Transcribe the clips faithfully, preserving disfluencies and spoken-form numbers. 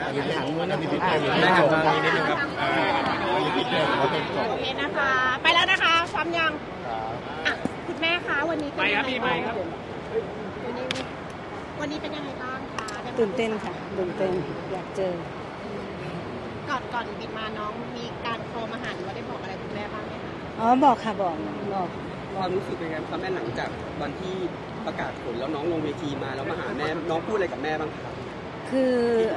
อันนี้ถังนู้นอันนี้พี่เพลงได้ครับตรงนี้นิดนึงครับอันนี้พี่เพลงว่าเพลงจบโอเคนะคะไปแล้วนะคะพร้อมยังอ่ะคุณแม่คะวันนี้เป็นยังไงบ้างวันนี้วันนี้เป็นยังไงบ้างคะตื่นเต้นค่ะตื่นเต้นอยากเจอก่อนก่อนบินมาน้องมีการโทรมาหาหรือว่าได้บอกอะไรคุณแม่บ้างไหมคะอ๋อบอกค่ะบอกบอกความรู้สึกเป็นไงครับแม่หลังจากวันที่ประกาศผลแล้วน้องลงเวทีมาแล้วมาหาแม่น้องพูดอะไรกับแม่บ้างครับคือ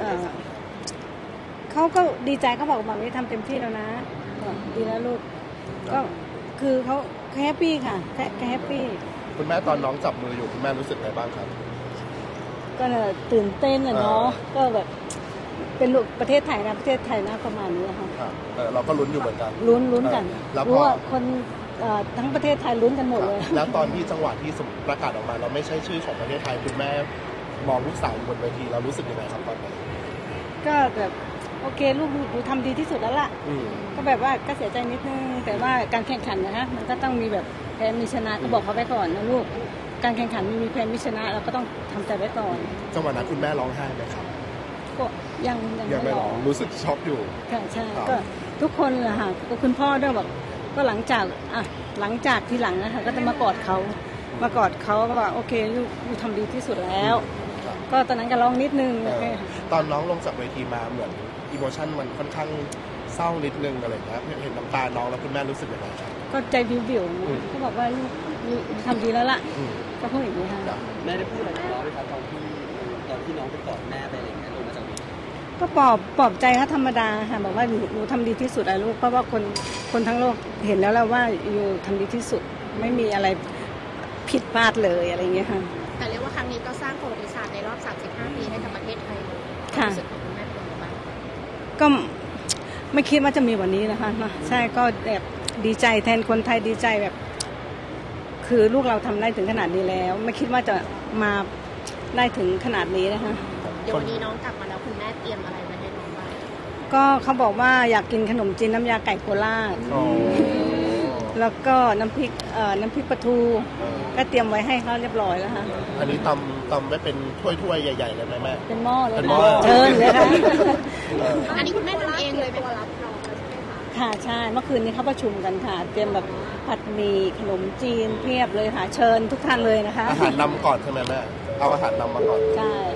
เขาก็ดีใจเขาบอกว่าไม่ทำเต็มที่แล้วนะดีแล้วลูกก็คือเขาแฮปปี้ค่ะแค่แฮปปี้คุณแม่ตอนน้องจับมืออยู่คุณแม่รู้สึกไงบ้างครับก็ตื่นเต้นอะเนาะก็แบบเป็นลูกประเทศไทยนะประเทศไทยนะประมาณนี้ค่ะเราก็ลุ้นอยู่เหมือนกันลุ้นลุ้นกันรู้ว่าคนทั้งประเทศไทยลุ้นกันหมดเลยแล้วตอนที่จังหวะที่ประกาศออกมาเราไม่ใช่ชื่อของประเทศไทยคุณแม่มองลูกสาวบนเวทีเรารู้สึกยังไงครับตอนนั้นก็แบบโอเคลูกหนูทำดีที่สุดแล้วล่ะก็แบบว่าก็เสียใจนิดนึงแต่ว่าการแข่งขันนะฮะมันก็ต้องมีแบบแพ้มีชนะก็บอกเขาไว้ก่อนนะลูกการแข่งขันมีแพ้มีชนะเราก็ต้องทำใจไว้ก่อนจังหวะนั้นคุณแม่ร้องไห้ไหมครับก็ยังยังไม่ร้องรู้สึกช็อกอยู่ค่ะใช่ก็ทุกคนแหละค่ะก็คุณพ่อด้วยบอกก็หลังจากอ่ะหลังจากที่หลังนะคะก็จะมากอดเขามากอดเขาก็บอกโอเคลูกลูกทำดีที่สุดแล้วก็ตอนนั้นก็ร้องนิดนึงตอนน้องลงจากเวทีมาเหมือนอิโมชันมันค่อนข้างเศร้านิดนึงอะไรนะเห็นน้ำตาน้องแล้วคุณแม่รู้สึกยังไงครับก็ใจวิววิวเขาบอกว่าลูกทำดีแล้วล่ะก็พูดอย่างนี้ค่ะแม่ได้พูดอะไรกับน้องไหมครับตอนที่ตอนที่น้องไปกอดแม่ไปอะไรเงี้ยลงมาจากก็ปลอบปลอบใจเขาธรรมดาค่ะบอกว่าหนูทำดีที่สุดอะลูกเพราะว่าคนคนทั้งโลกเห็นแล้วแล้วว่าอยู่ทำดีที่สุดไม่มีอะไรผิดพลาดเลยอะไรเงี้ยค่ะแต่เรียกว่าครั้งนี้ก็สร้างประวัติศาสตร์ในรอบสามสิบห้าปีให้กับประเทศไทยค่ะรู้สึกของคุณแม่เป็นยังไงบ้างก็ไม่คิดว่าจะมีวันนี้นะคะใช่ก็แบบดีใจแทนคนไทยดีใจแบบคือลูกเราทำได้ถึงขนาดนี้แล้วไม่คิดว่าจะมาได้ถึงขนาดนี้นะคะเดี๋ยววันนี้น้องกลับมาแล้วคุณแม่เตรียมอะไรมาให้น้องบ้างก็เขาบอกว่าอยากกินขนมจีนน้ำยาไก่โคราชแล้วก็น้ำพริกเอ่อน้ำพริกปลาทูก็เตรียมไว้ให้เขาเรียบร้อยแล้วค่ะอันนี้ตำตำไว้เป็นถ้วยๆใหญ่ๆเลยไหมแม่เป็นหม้อเลยเชิญเลยค่ะอันนี้คุณแม่ทำเองเลยเป็นรับน้องใช่ไหมคะค่ะใช่เมื่อคืนนี้เขาประชุมกันค่ะเตรียมแบบผัดหมี่ขนมจีนเพียบเลยค่ะเชิญทุกท่านเลยนะคะอาหารนำก่อนใช่ไหมแม่เอาอาหารนำมาก่อนใช่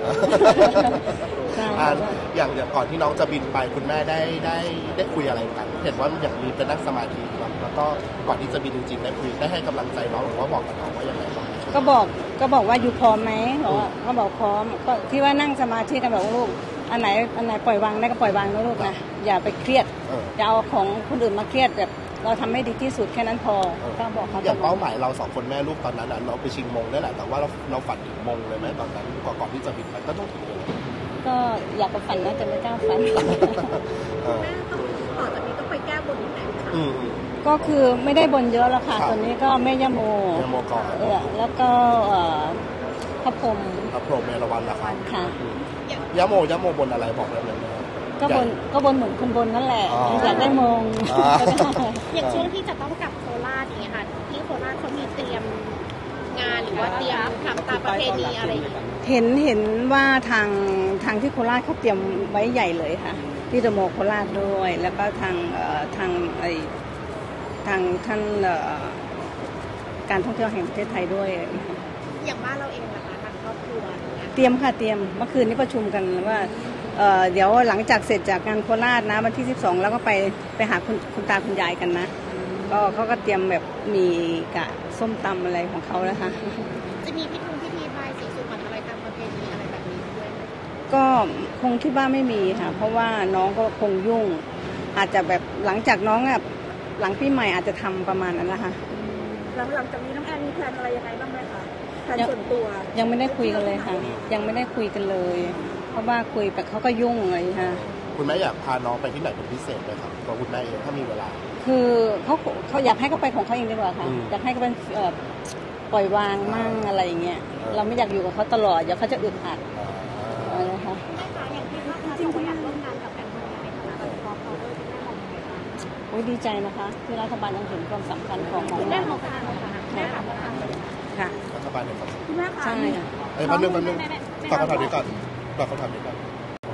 อย่างอย่างก่อนที่น้องจะบินไปคุณแม่ได้ได้ได้คุยอะไรกันเห็นว่าอย่างมีเป็นนั่งสมาธิแล้วก็ก่อนที่จะบินจริงๆได้คุยได้ให้กำลังใจน้องหรือว่าบอกกับน้องว่าอย่างไรบ้างก็บอกก็บอกว่าอยู่พร้อมไหมบอกว่าก็บอกพร้อมก็ที่ว่านั่งสมาธิกันแบบลูกอันไหนอันไหนปล่อยวางได้ก็ปล่อยวางนะลูกนะอย่าไปเครียดอย่าเอาของคนอื่นมาเครียดแบบเราทำให้ดีที่สุดแค่นั้นพอก็บอกเขาอย่างเป้าหมายเราสองคนแม่ลูกตอนนั้นเราไปชิงมงได้แหละแต่ว่าเราเราฝันถึงมงเลยไหมตอนนั้นก่อนก่อนที่จะบินไปก็ต้องถึงเลยก็อยากไปฝันนะจะไม่กล้าฝันแม่ต้องต่อจากนี้ต้องไปแก้บนที่ไหนคะก็คือไม่ได้บนเยอะแล้วค่ะตอนนี้ก็แม่ย่าโมย่าโมก่อนแล้วก็พระพรหมพระพรหมเอราวัณละครับค่ะย่าโมย่าโมบนอะไรบอกได้ไหมก็บนก็บนเหมือนคนบนนั่นแหละอยากได้มงอย่างช่วงที่จะต้องกลับโคราชอย่างเงี้ยค่ะที่โคราชเขามีเตรียมงานหรือว่าเตรียมทำตามประเพณีอะไรเห็นเห็นว่าทางทางที่โคราชเขาเตรียมไว้ใหญ่เลยค่ะที่เดอะมอลล์โคราชด้วยแล้วก็ทางทางไอทางท่านการท่องเที่ยวแห่งประเทศไทยด้วยอย่างบ้านเราเองนะคะทางครอบครัวเตรียมค่ะเตรียมเมื่อคืนนี้ประชุมกันว่าเอ่อเดี๋ยวหลังจากเสร็จจากงานโคราชนะวันที่สิบสองแล้วก็ไปไปหาคุณคุณตาคุณยายกันนะก็เขาก็เตรียมแบบมีกะส้มตำอะไรของเขาแล้วค่ะจะมีพิธีพิธีบายสีสุพรรณอะไรตามประเพณีอะไรแบบนี้ด้วยก็คงคิดว่าไม่มีค่ะเพราะว่าน้องก็คงยุ่งอาจจะแบบหลังจากน้องอ่ะหลังปีใหม่อาจจะทำประมาณนั้นนะคะหลังหลังจากนี้น้องแอนมีแพลนอะไรยังไงบ้างไหมคะแพลนส่วนตัวยังไม่ได้คุยกันเลยค่ะยังไม่ได้คุยกันเลยเพราะว่าคุยแต่เขาก็ยุ่งเลยค่ะคุณแม่อยากพาน้องไปที่ไหนเป็นพิเศษไหมครับตัวคุณแม่เองถ้ามีเวลาคือเขาเขาอยากให้เขาไปของเขาเองดีกว่าค่ะอยากให้เขาเป็นปล่อยวางมั่งอะไรอย่างเงี้ยเราไม่อยากอยู่กับเขาตลอดเดี๋ยวเขาจะอึดอัดนะคะจริงๆคุณอยากร่วมงานกับแอนโทเนียในฐานะแบบพอเขาด้วยคุณแม่มองยังไงบ้างโอ้ยดีใจนะคะที่รัฐบาลยังเห็นความสำคัญของคุณแม่มองการแม่ค่ะค่ะรัฐบาลเนี่ยคุณแม่ค่ะใช่เอ้ยแป๊บนึงแป๊บนึงตอบคำถามนี้ก่อนตอบคำถามนี้ก่อน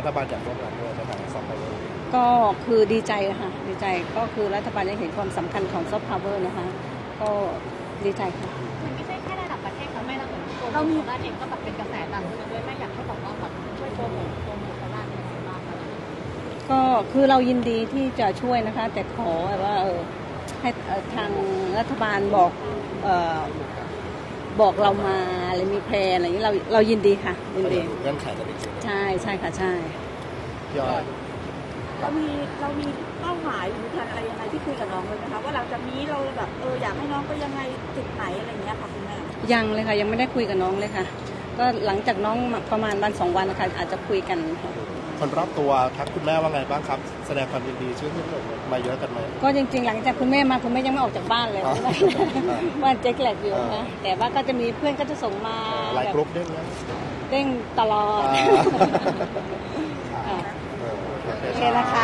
ฐบาลอยากร่วมงานด้วยในทางซอฟต์พาวเวอร์ก็คือดีใจค่ะดีใจก็คือรัฐบาลยังเห็นความสำคัญของซอฟต์พาวเวอร์นะคะก็ดีใจค่ะมันไม่ใช่แค่ระดับประเทศค่ะแม่เราเรามีด้านเองก็แบบเป็นกระแสดังขึ้นด้วยแม่อยากให้บอกว่าแบบช่วยโปรโมทโปรโมทด้านนี้บ้างก็คือเรายินดีที่จะช่วยนะคะแต่ขอแบบว่าเออให้ทางรัฐบาลบอกเอ่อบอกเรามาอะไรมีแพลนอะไรอย่างนี้เราเรายินดีค่ะยินดีเงื่อนไขกันอีกใช่ใช่ค่ะใช่ยอดเรามีเรามีเป้าหมายหรือแผนอะไรยังไงที่คุยกับน้องเลยไหมคะว่าหลังจากนี้เราแบบเอออยากให้น้องไปยังไงจุดไหนอะไรอย่างเงี้ยค่ะคุณแม่ยังเลยค่ะยังไม่ได้คุยกับน้องเลยค่ะก็หลังจากน้องประมาณวันสองวันนะคะอาจจะคุยกันค่ะคนรอบตัวทักคุณแม่ว่าไงบ้างครับแสดงความยินดีชื่นชมมาเยอะกันไหมก็จริงๆหลังจากคุณแม่มาคุณแม่ยังไม่ออกจากบ้านเลยบ้านเจ๊แกลกอยู่นะแต่ว่าก็จะมีเพื่อนก็จะส่งมาหลายกลุ่มเด้งนะเด้งตลอดโอเคนะคะ